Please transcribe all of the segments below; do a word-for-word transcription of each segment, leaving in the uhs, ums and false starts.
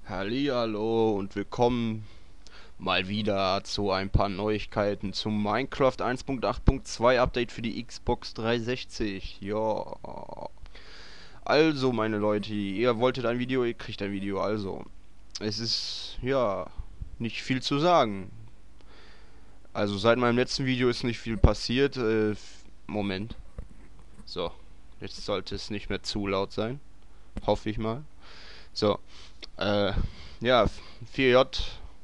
Hallihallo und willkommen mal wieder zu ein paar Neuigkeiten zum Minecraft eins Punkt acht Punkt zwei Update für die Xbox dreihundertsechzig. Ja. Also, meine Leute, ihr wolltet ein Video, ihr kriegt ein Video. Also, es ist, ja, nicht viel zu sagen. Also, seit meinem letzten Video ist nicht viel passiert. Äh, Moment. So, jetzt sollte es nicht mehr zu laut sein. Hoffe ich mal. So, äh, ja, vier J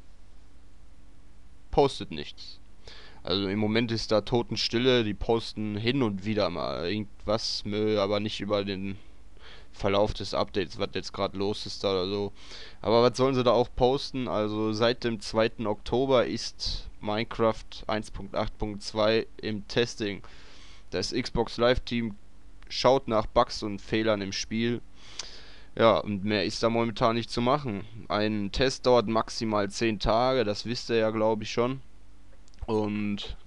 postet nichts. Also im Moment ist da Totenstille, die posten hin und wieder mal irgendwas, aber nicht über den Verlauf des Updates, was jetzt gerade los ist da oder so. Aber was sollen sie da auch posten? Also seit dem zweiten Oktober ist Minecraft eins Punkt acht Punkt zwei im Testing. Das Xbox Live Team schaut nach Bugs und Fehlern im Spiel. Ja, und mehr ist da momentan nicht zu machen. Ein Test dauert maximal zehn Tage, das wisst ihr ja, glaube ich, schon. Und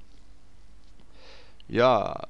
ja,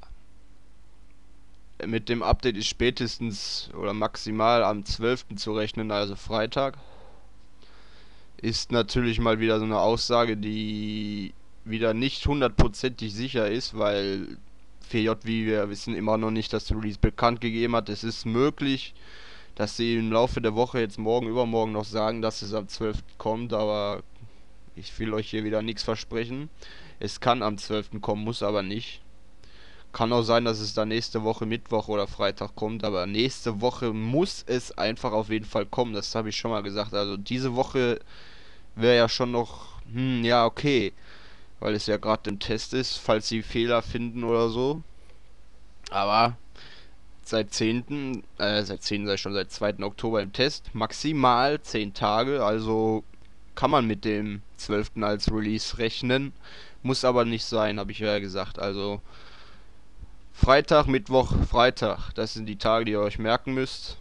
mit dem Update ist spätestens oder maximal am zwölften zu rechnen, also Freitag. Ist natürlich mal wieder so eine Aussage, die wieder nicht hundertprozentig sicher ist, weil vier J, wie wir wissen, immer noch nicht das Release bekannt gegeben hat. Es ist möglich, dass sie im Laufe der Woche jetzt morgen, übermorgen noch sagen, dass es am zwölften kommt, aber ich will euch hier wieder nichts versprechen. Es kann am zwölften kommen, muss aber nicht. Kann auch sein, dass es dann nächste Woche Mittwoch oder Freitag kommt, aber nächste Woche muss es einfach auf jeden Fall kommen. Das habe ich schon mal gesagt. Also diese Woche wäre ja schon noch, hm, ja, okay. Weil es ja gerade im Test ist, falls sie Fehler finden oder so. Aber seit zehnten äh, seit zehnten sei schon seit zweiten Oktober im Test. Maximal zehn Tage, also kann man mit dem zwölften als Release rechnen. Muss aber nicht sein, habe ich ja gesagt. Also Freitag, Mittwoch, Freitag. Das sind die Tage, die ihr euch merken müsst.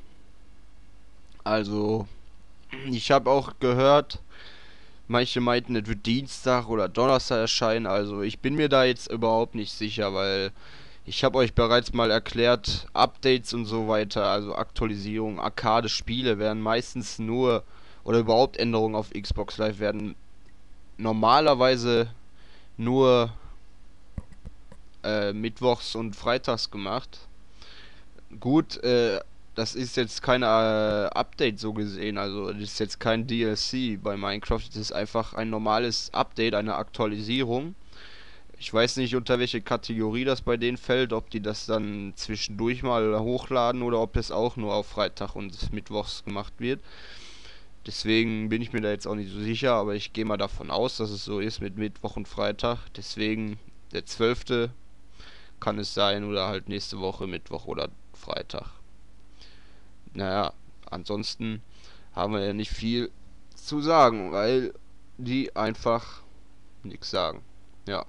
Also, ich habe auch gehört, manche meinten, es wird Dienstag oder Donnerstag erscheinen. Also, ich bin mir da jetzt überhaupt nicht sicher, weil ich habe euch bereits mal erklärt, Updates und so weiter, also Aktualisierung, Arcade-Spiele werden meistens nur, oder überhaupt Änderungen auf Xbox Live werden normalerweise nur äh, mittwochs und freitags gemacht. Gut, äh, das ist jetzt keine äh, Update so gesehen, also das ist jetzt kein D L C bei Minecraft, das ist einfach ein normales Update, eine Aktualisierung. Ich weiß nicht, unter welche Kategorie das bei denen fällt, ob die das dann zwischendurch mal hochladen oder ob das auch nur auf Freitag und Mittwochs gemacht wird. Deswegen bin ich mir da jetzt auch nicht so sicher, aber ich gehe mal davon aus, dass es so ist mit Mittwoch und Freitag. Deswegen der zwölfte kann es sein oder halt nächste Woche Mittwoch oder Freitag. Naja, ansonsten haben wir ja nicht viel zu sagen, weil die einfach nichts sagen. Ja.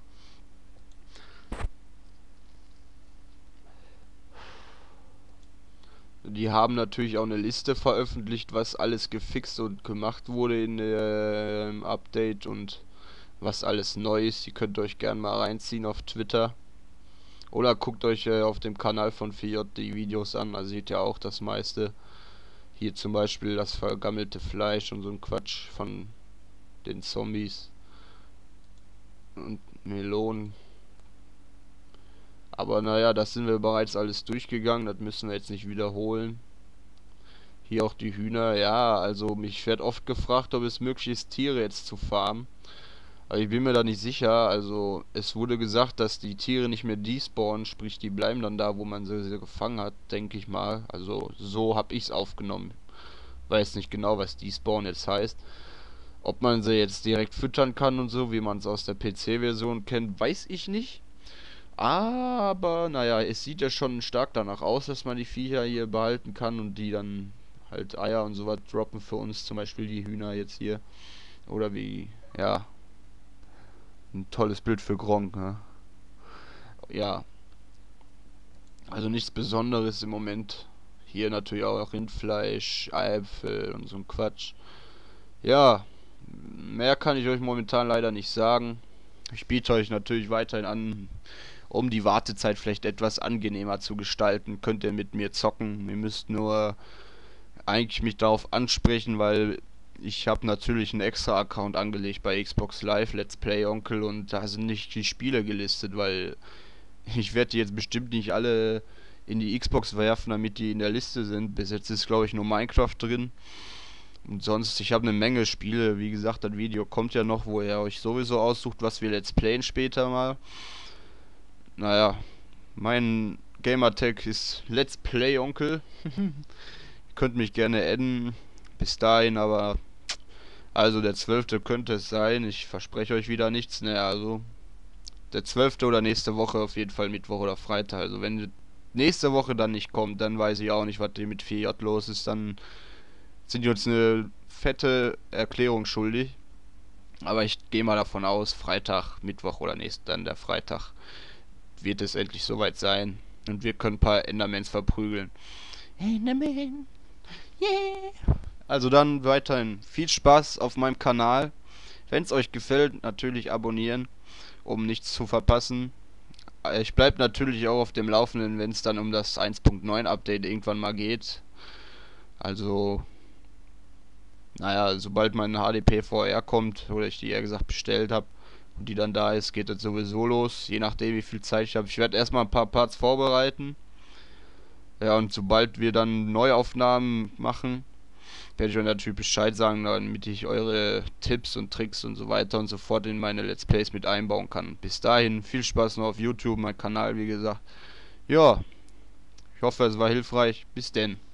Die haben natürlich auch eine Liste veröffentlicht, was alles gefixt und gemacht wurde in dem Update und was alles neu ist. Ihr könnt euch gerne mal reinziehen auf Twitter. Oder guckt euch äh, auf dem Kanal von vier J die Videos an, da seht ihr auch das meiste. Hier zum Beispiel das vergammelte Fleisch und so ein Quatsch von den Zombies und Melonen. Aber naja, das sind wir bereits alles durchgegangen, das müssen wir jetzt nicht wiederholen. Hier auch die Hühner, ja, also mich wird oft gefragt, ob es möglich ist, Tiere jetzt zu farmen. Aber ich bin mir da nicht sicher, also es wurde gesagt, dass die Tiere nicht mehr despawnen, sprich die bleiben dann da, wo man sie, sie gefangen hat, denke ich mal. Also so habe ich es aufgenommen. Weiß nicht genau, was despawn jetzt heißt. Ob man sie jetzt direkt füttern kann und so, wie man es aus der P C-Version kennt, weiß ich nicht. Aber, naja, es sieht ja schon stark danach aus, dass man die Viecher hier behalten kann und die dann halt Eier und sowas droppen für uns, zum Beispiel die Hühner jetzt hier. Oder wie, ja, ein tolles Bild für Gronkh, ne? Ja, also nichts Besonderes im Moment. Hier natürlich auch Rindfleisch, Äpfel und so ein Quatsch. Ja, mehr kann ich euch momentan leider nicht sagen. Ich biete euch natürlich weiterhin an, um die Wartezeit vielleicht etwas angenehmer zu gestalten, könnt ihr mit mir zocken. Ihr müsst nur eigentlich mich darauf ansprechen, weil ich habe natürlich einen extra Account angelegt bei Xbox Live, Let's Play Onkel, und da sind nicht die Spiele gelistet, weil ich werde die jetzt bestimmt nicht alle in die Xbox werfen, damit die in der Liste sind. Bis jetzt ist, glaube ich, nur Minecraft drin. Und sonst, ich habe eine Menge Spiele. Wie gesagt, das Video kommt ja noch, wo ihr euch sowieso aussucht, was wir Let's Playen später mal. Naja, mein Gamertag ist Let's Play Onkel. Ihr könnt mich gerne adden. Bis dahin, aber also der zwölfte könnte es sein. Ich verspreche euch wieder nichts, ne, also der zwölfte oder nächste Woche auf jeden Fall Mittwoch oder Freitag. Also wenn nächste Woche dann nicht kommt, dann weiß ich auch nicht, was hier mit vier J los ist. Dann sind die uns eine fette Erklärung schuldig. Aber ich gehe mal davon aus, Freitag, Mittwoch oder nächst dann der Freitag wird es endlich soweit sein. Und wir können ein paar Endermans verprügeln. Enderman, yeah! Also dann weiterhin viel Spaß auf meinem Kanal. Wenn es euch gefällt, natürlich abonnieren, um nichts zu verpassen. Ich bleibe natürlich auch auf dem Laufenden, wenn es dann um das eins Punkt neun Update irgendwann mal geht. Also, naja, sobald mein H D P V R kommt, oder ich die eher gesagt bestellt habe und die dann da ist, geht das sowieso los. Je nachdem, wie viel Zeit ich habe. Ich werde erstmal ein paar Parts vorbereiten. Ja, und sobald wir dann Neuaufnahmen machen, werde ich euch natürlich Bescheid sagen, damit ich eure Tipps und Tricks und so weiter und so fort in meine Let's Plays mit einbauen kann. Bis dahin, viel Spaß noch auf YouTube, mein Kanal, wie gesagt. Ja, ich hoffe, es war hilfreich. Bis denn.